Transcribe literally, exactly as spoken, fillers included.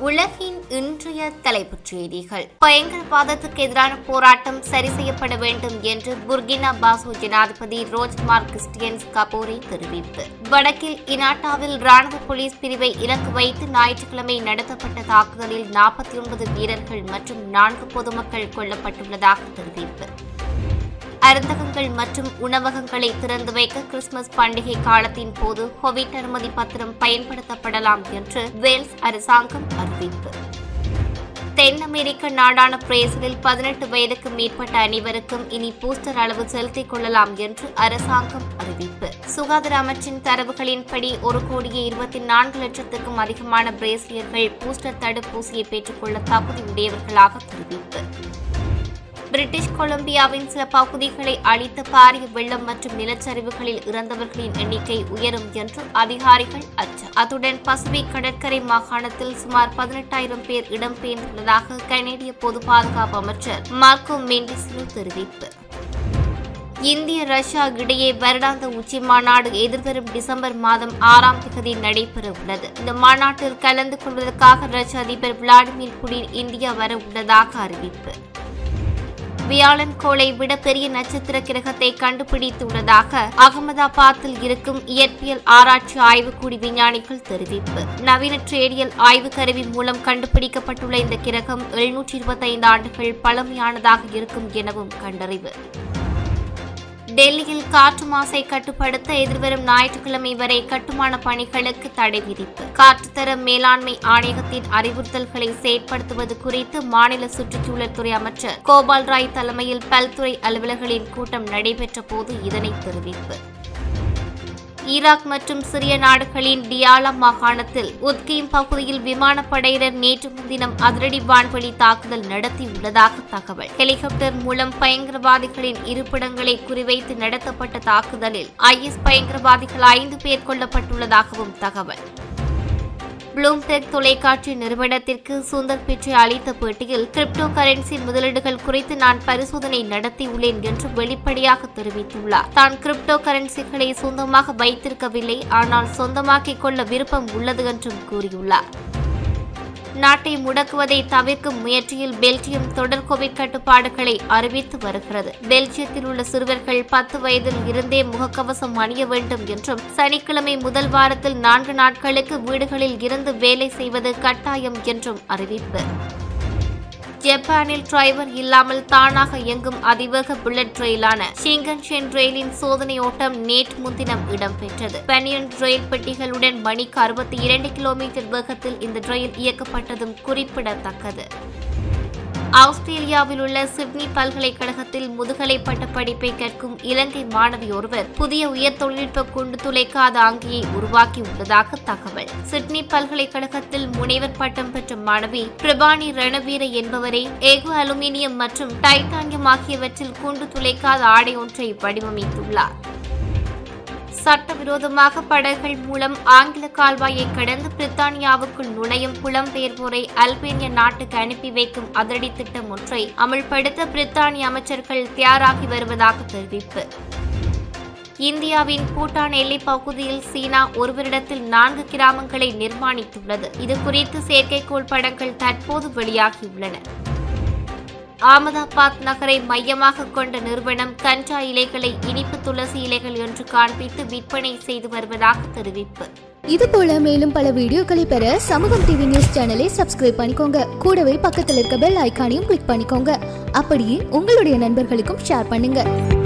உலகின் இன்றைய தலைப்புச் செய்திகள். பயங்கரவாதத்துக்கு எதிரான போராட்டம் சரி செய்யப்பட வேண்டும் என்று புர்கினா பாசோ ஜனாதிபதி ரோஜ்மார்க் கிறிஸ்டியன்ஸ் கபோரி தெரிவிப்பு. வடக்கில் இனாட்டாவில் ராணுவ போலீஸ் பிரிவை இலக்கு வைத்து ஞாயிற்றுக்கிழமை நடத்தப்பட்ட தாக்குதலில் நாற்பத்தி ஒன்பது வீரர்கள் மற்றும் நான்கு பொதுமக்கள் கொல்லப்பட்டுள்ளதாக தெரிவிப்பு. அருந்தகங்கள் மற்றும் உணவகங்களை திறந்து வைக்க கிறிஸ்துமஸ் பண்டிகை காலத்தின் போது கோவிட் அனுமதி பத்திரம் பயன்படுத்தப்படலாம் என்று வேல்ஸ் அரசாங்கம் அறிவிப்பு. தென் அமெரிக்க நாடான பிரேசிலில் பதினெட்டு வயதுக்கு மேற்பட்ட அனைவருக்கும் இனி பூஸ்டர் அளவு செலுத்திக் கொள்ளலாம் என்று அரசாங்கம் அறிவிப்பு. சுகாதார அமைச்சின் தரவுகளின்படி ஒரு கோடியே இருபத்தி நான்கு லட்சத்துக்கும் அதிகமான பிரேசிலியர்கள் பூஸ்டர் தடுப்பூசியை பெற்றுக்கொள்ள தகுதி உடையவர்களாக தெரிவிப்பு. பிரிட்டிஷ் கொலம்பியாவின் சில பகுதிகளை அழித்த பாரிய வெள்ளம் மற்றும் நிலச்சரிவுகளில் இறந்தவர்களின் எண்ணிக்கை உயரும் என்று அதிகாரிகள் அச்சம். அத்துடன் பசிபிக் கடற்கரை மாகாணத்தில் சுமார் பதினெட்டாயிரம் பேர் இடம்பெயர்ந்துள்ளதாக கனேடிய பொது பாதுகாப்பு அமைச்சர் மார்க்கோ மெண்டிஸ்லு தெரிவிப்பு. இந்திய ரஷ்யா இடையே வருடாந்த உச்சி மாநாடு எதிர்வரும் டிசம்பர் மாதம் ஆறாம் தேதி நடைபெற உள்ளது. இந்த மாநாட்டில் கலந்து கொள்வதற்காக ரஷ்ய அதிபர் விளாடிமிர் புடின் இந்தியா வர உள்ளதாக அறிவிப்பு. வியாழன் கோளை விட பெரிய நட்சத்திர கிரகத்தை கண்டுபிடித்துள்ளதாக அகமதாபாத்தில் இருக்கும் இயற்பியல் ஆராய்ச்சி ஆய்வுக்கூடி விஞ்ஞானிகள் தெரிவிப்பு. நவீன ட்ரேடியல் ஆய்வு கருவி மூலம் கண்டுபிடிக்கப்பட்டுள்ள இந்த கிரகம் எழுநூற்றி இருபத்தி ஐந்து ஆண்டுகள் பழமையானதாக இருக்கும் எனவும் கண்டறிவு. டெல்லியில் காற்று மாசை கட்டுப்படுத்த எதிர்வரும் ஞாயிற்றுக்கிழமை வரை கட்டுமான பணிகளுக்கு தடை விதிப்பு. காற்றுத்தர மேலாண்மை ஆணையகத்தின் அறிவுறுத்தல்களை செயற்படுத்துவது குறித்து மாநில சுற்றுச்சூழல் துறை அமைச்சர் கோபால் ராய் தலைமையில் பல்துறை அலுவலர்களின் கூட்டம் நடைபெற்ற போது இதனை தெரிவிப்பு. ஈராக் மற்றும் சிரிய நாடுகளின் டியாலா மாகாணத்தில் உத்கீம் பகுதியில் விமானப்படையினர் நேற்று முன்தினம் அதிரடி வான்வழி தாக்குதல் நடத்தியுள்ளதாக தகவல். ஹெலிகாப்டர் மூலம் பயங்கரவாதிகளின் இருப்பிடங்களை குறிவைத்து நடத்தப்பட்ட தாக்குதலில் ஐஎஸ் பயங்கரவாதிகள் ஐந்து பேர் கொல்லப்பட்டுள்ளதாகவும் தகவல். ப்ளூம்பெர்க் தொலைக்காட்சி நிறுவனத்திற்கு சுந்தர் பிச்சை அளித்த பேட்டியில் கிரிப்டோ கரன்சி முதலீடுகள் குறித்து நான் பரிசோதனை நடத்தியுள்ளேன் என்று வெளிப்படையாக தெரிவித்துள்ளார். தான் கிரிப்டோ கரன்சிகளை சொந்தமாக வைத்திருக்கவில்லை, ஆனால் சொந்தமாக்கிக் கொள்ள விருப்பம் உள்ளது என்றும் கூறியுள்ளார். நாட்டை முடக்குவதை தவிர்க்கும் முயற்சியில் பெல்ஜியம் தொடர் கோவிட் கட்டுப்பாடுகளை அறிவித்து வருகிறது. பெல்ஜியத்தில் உள்ள சிறுவர்கள் பத்து வயதில் இருந்தே முகக்கவசம் அணிய வேண்டும் என்றும் சனிக்கிழமை முதல் வாரத்தில் நான்கு நாட்களுக்கு வீடுகளில் இருந்து வேலை செய்வது கட்டாயம் என்றும் அறிவிப்பு. ஜப்பானில் டிரைவர் இல்லாமல் தானாக இயங்கும் அதிவேக புல்லட் ரயிலான ஷிங்கன்ஷென் ரயிலின் சோதனை ஓட்டம் நேற்று முன்தினம் இடம்பெற்றது. பனியன் ரயில் பெட்டிகளுடன் மணிக்கு அறுபத்தி இரண்டு கிலோமீட்டர் வேகத்தில் இந்த ரயில் இயக்கப்பட்டதும் குறிப்பிடத்தக்கது. ஆஸ்திரேலியாவில் உள்ள சிட்னி பல்கலைக்கழகத்தில் முதுகலை பட்ட படிப்பை கற்கும் இலங்கை மாணவி ஒருவர் புதிய உயர் தொழில்நுட்ப குண்டு துளைக்காத ஆங்கியை உருவாக்கியுள்ளதாக தகவல். சிட்னி பல்கலைக்கழகத்தில் முனைவர் பட்டம் பெற்ற மாணவி பிரபானி ரணவீர என்பவரை ஏகோ அலுமினியம் மற்றும் டைட்டானியம் ஆகியவற்றில் குண்டு துளைக்காத ஆடை ஒன்றை வடிவமைத்துள்ளார். சட்டவிரோதமாக படகுகள் மூலம் ஆங்கில கால்வாயை கடந்து பிரித்தானியாவுக்குள் நுழையும் புலம்பெயர்வோரை அல்பேனிய நாட்டுக்கு அனுப்பி வைக்கும் அதிரடி திட்டம் ஒன்றை அமல்படுத்த பிரித்தானிய அமைச்சர்கள் தயாராகி வருவதாக தெரிவிப்பு. இந்தியாவின் பூட்டான் எல்லைப் பகுதியில் சீனா ஒரு வருடத்தில் நான்கு கிராமங்களை நிர்மாணித்துள்ளது. இதுகுறித்து செயற்கைக்கோள் படங்கள் தற்போது வெளியாகியுள்ளன. அகமதாபாத் நகரை மையமாக கொண்ட நிறுவனம் கஞ்சா இலைகளை இனிப்பு துளசி இலைகள் என்று காண்பித்து விற்பனை செய்து வருவதாக தெரிவிப்பு. இதுபோல மேலும் பல வீடியோக்களை பெற சமூகம் டிவி நியூஸ் சேனலை சப்ஸ்கிரைப் பண்ணிக்கோங்க. கூடவே பக்கத்தில் இருக்க பெல் ஐகானையும் கிளிக் பண்ணிக்கோங்க. அப்படியே உங்களுடைய நண்பர்களுக்கும் ஷேர் பண்ணுங்க.